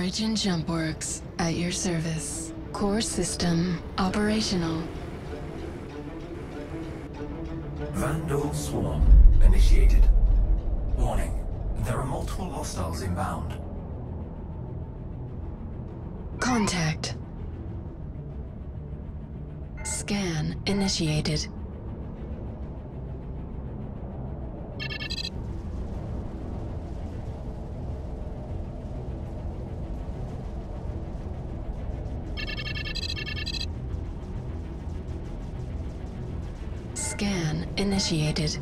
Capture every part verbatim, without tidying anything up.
Origin Jump Works at your service. Core system operational. Vanduul swarm initiated. Warning, there are multiple hostiles inbound. Contact. Scan initiated. Scan initiated.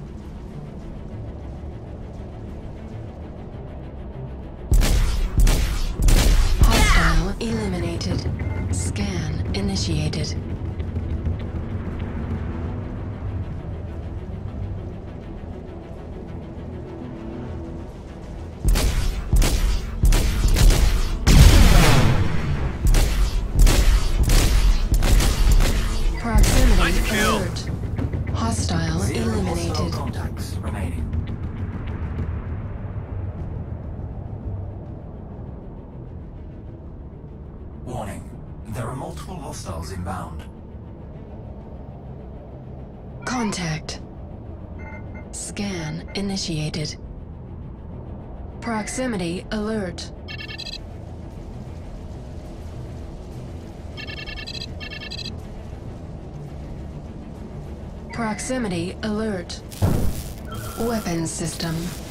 Hostile eliminated. Scan initiated. Proximity alert. Hostile Zero eliminated. hostile contacts remaining. Warning, there are multiple hostiles inbound. Contact. Scan initiated. Proximity alert. Proximity alert. Weapons system